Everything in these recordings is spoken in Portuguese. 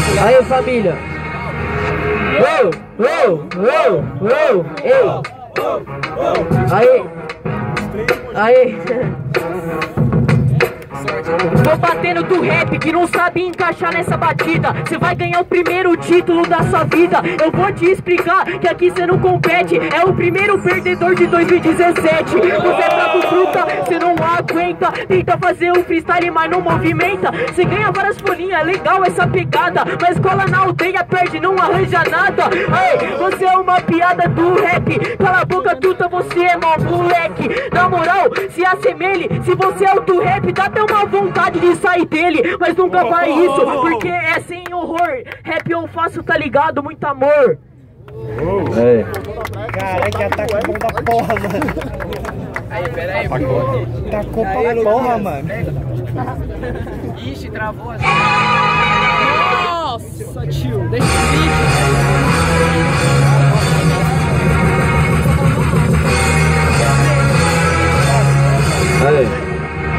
Aí, família. Ei. Aí. Tô batendo do rap que não sabe encaixar nessa batida. Cê vai ganhar o primeiro título da sua vida. Eu vou te explicar que aqui cê não compete. É o primeiro perdedor de 2017. Você é fraco fruta, cê não aguenta. Tenta fazer um freestyle, mas não movimenta. Cê ganha várias folhinhas, legal essa pegada. Mas cola na aldeia, perde, não arranja nada. Ei, você é uma piada do rap. Cala a boca, truta, você é mau moleque. Na moral, se assemelhe. Se você é o do rap, dá até uma vontade de sair dele, mas nunca faz isso, porque é sem horror. Rap eu faço, tá ligado? Muito amor. Caralho, que ataque bom da porra, mano. Aí, peraí, Tacou pra porra, mano. Ixi, travou assim. Nossa, tio, deixa o vídeo. Aí.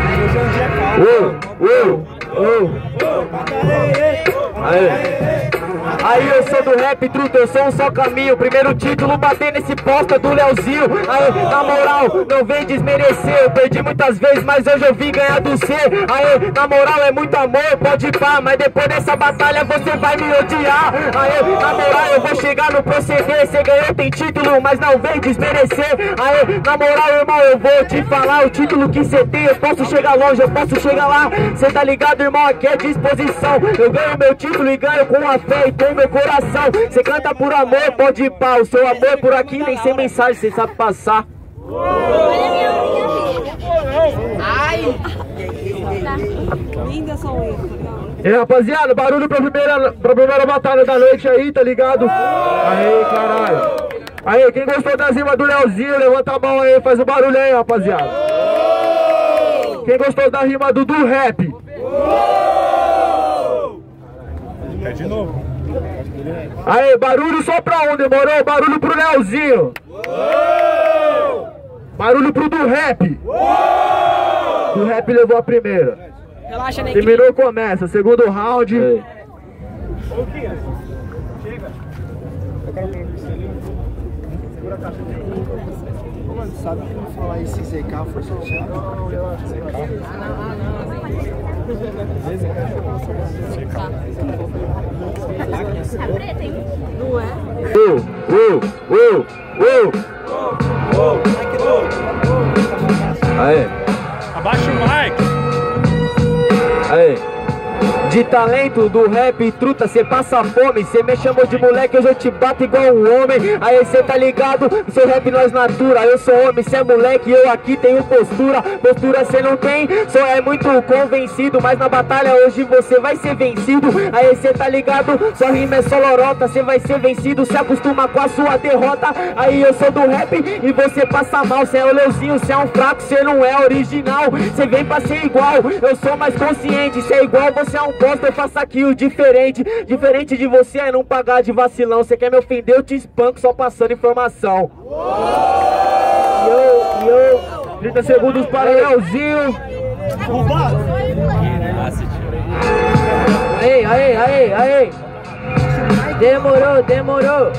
Aí eu sou do rap, truta, eu sou um só caminho. Primeiro título, bater nesse posta do Leozinho. Aí, na moral, não vem desmerecer. Eu perdi muitas vezes, mas hoje eu vim ganhar do C. Aí, na moral, é muito amor, pode ir pá. Mas depois dessa batalha você vai me odiar. Aí, na moral, eu vou chegar no proceder. Cê ganhou, tem título, mas não vem desmerecer. Aí, na moral, irmão, eu vou te falar. O título que cê tem, eu posso chegar longe, eu posso chegar lá. Cê tá ligado, irmão, aqui é disposição. Eu ganho meu título e ganho com a fé e com meu coração. Cê canta por amor, pode ir pá. O seu amor por aqui nem sem mensagem, cê sabe passar. Ai! Linda só unha. E rapaziada, barulho pra primeira batalha da noite aí, tá ligado? Aí, caralho. Aí, quem gostou das rimas do Leozinho, levanta a mão aí, faz o barulho aí, rapaziada. Quem gostou da rima do rap? É de novo. Aí, barulho só pra um, demorou? Barulho pro Leozinho. Barulho pro do rap. Do rap levou a primeira. Relaxa, né? Terminou, começa. Segundo round. Eu quero ver você ali. Segura a caixa. Ô, mano, sabe que não falar esse ZK foi sorteado? Não, relaxa. Tá preta, hein? Não é? Aí. Abaixa o mic. Aí. De talento do rap, truta, cê passa fome. Cê me chamou de moleque, hoje eu te bato igual um homem. Aí cê tá ligado, seu rap nós natura. Eu sou homem, cê é moleque, eu aqui tenho postura. Postura cê não tem, só é muito convencido. Mas na batalha hoje você vai ser vencido. Aí cê tá ligado, sua rima é só lorota. Cê vai ser vencido, se acostuma com a sua derrota. Aí eu sou do rap e você passa mal. Cê é o Leozinho, cê é um fraco, cê não é original. Cê vem pra ser igual, eu sou mais consciente. Cê é igual, você é um bosta, eu faço aqui o diferente. Diferente de você é não pagar de vacilão. Cê quer me ofender, eu te espanco só passando informação. 30 segundos para o Leozinho. Aí. Demorou.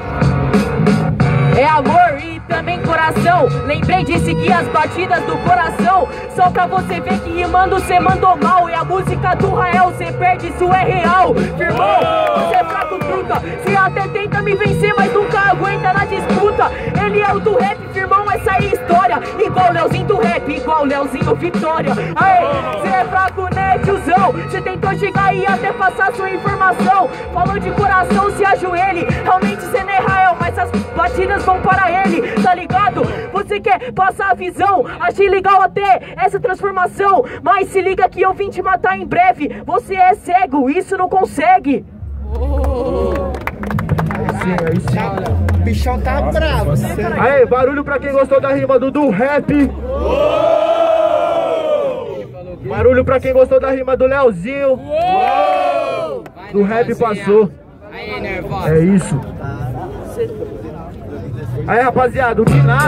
É amor e também coração. Lembrei de seguir as batidas do coração. Só pra você ver que rimando cê mandou mal. E a música do Rael cê perde, isso é real. Firmão, você é fraco fruta. Cê até tenta me vencer, mas nunca aguenta na disputa. Ele é o do rap, firmão, essa é a história. Igual o Leozinho do rap, igual o Leozinho Vitória. Aê, cê é fraco, né, tiozão? Cê tentou chegar e até passar sua informação. Falou de coração, se ajoelhe. Realmente cê não é Rael, mas as batidas vão para ele, tá ligado? Você quer passar a visão, achei legal até essa transformação. Mas se liga que eu vim te matar em breve. Você é cego, isso não consegue. Aí sim. O bichão tá bravo. Aí, barulho pra quem gostou da rima do rap. Barulho pra quem gostou da rima do Leozinho. Do rap passou. É isso. Aí, rapaziada, o que nada.